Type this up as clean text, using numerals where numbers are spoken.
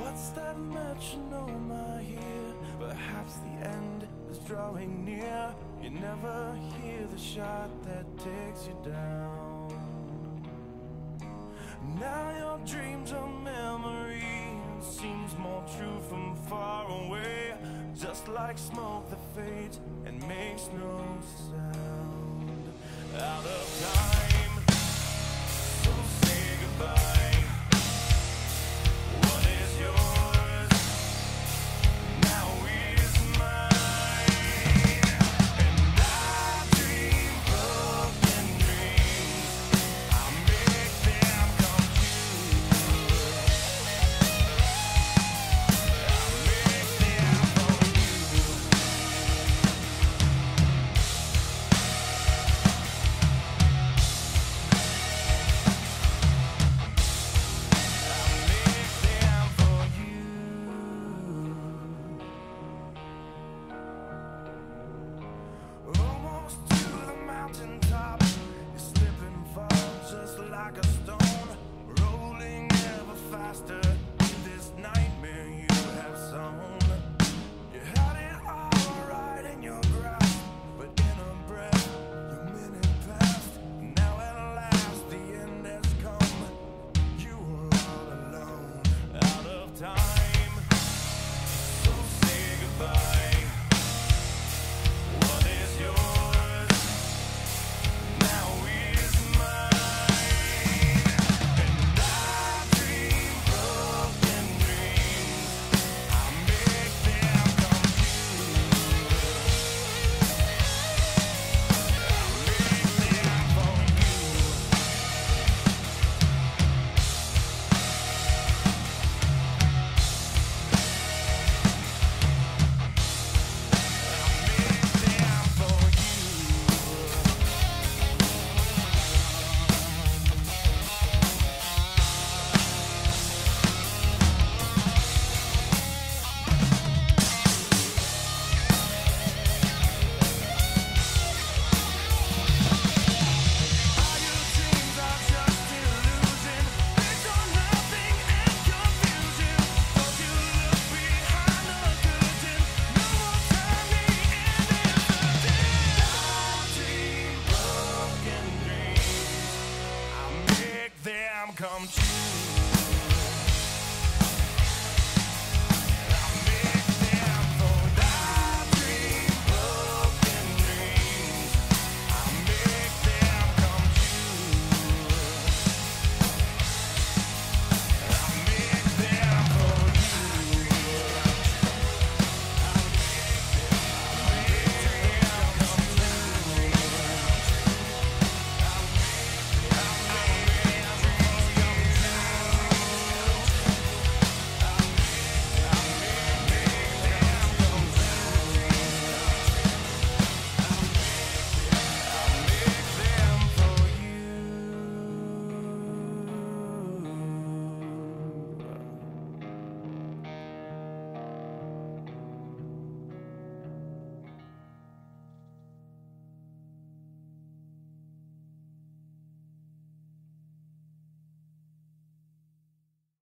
What's that metronome I hear? Perhaps the end is drawing near. You never hear the shot that takes you down. Now your dreams are memory, and seems more true from far away. Just like smoke that fades and makes no sound. Out of time, so say goodbye. What is yours now is mine. And I dream broken dreams, I make them come true. I make them for you. Almost to the mountaintop, you slip and fall just like a stone, rolling ever faster in this nightmare you have sown. You had it all right in your grasp, but in a breath, your minute passed. Now at last the end has come, you are all alone. Out of time, so say goodbye. What is yours now is mine. And I dream broken dreams, I make them come true. I make them for you. Come true.